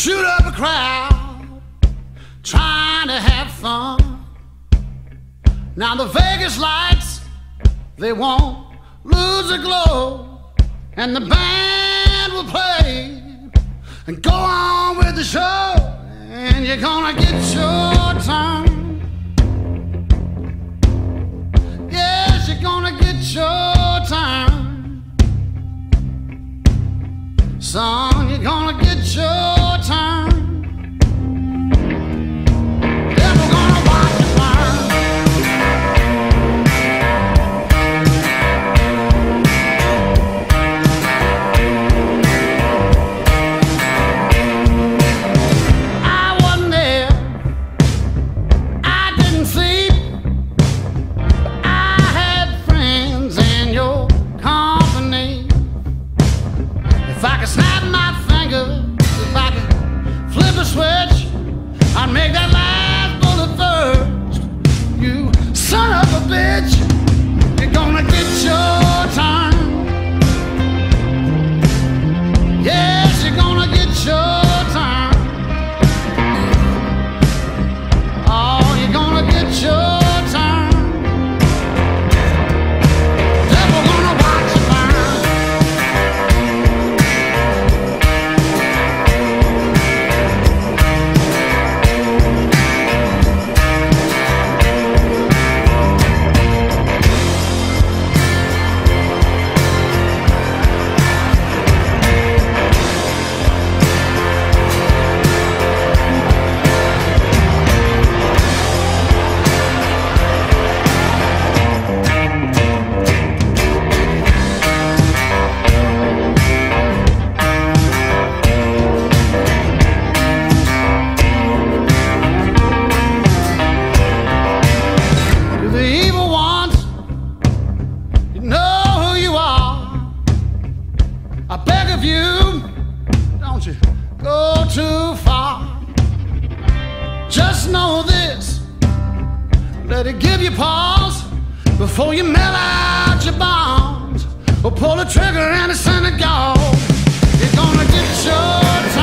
shoot up a crowd trying to have fun. Now the Vegas lights, they won't lose their glow, and the band will play and go on with the show, and you're gonna get your turn. Yes, you're gonna get your turn. Son, you're gonna get your turn. Devil gonna watch you burn. I wasn't there, I didn't see. I had friends in your company. If I could snap my finger, if I could flip a switch, I'd make that last bullet first. You son of a bitch, you're gonna get your turn. Yes, you're gonna get your turn. Oh, you're gonna get your turn. Devil gonna watch you burn. I beg of you, don't you go too far. Just know this, let it give you pause before you mail out your bonds or pull the trigger in a synagogue. You're gonna get your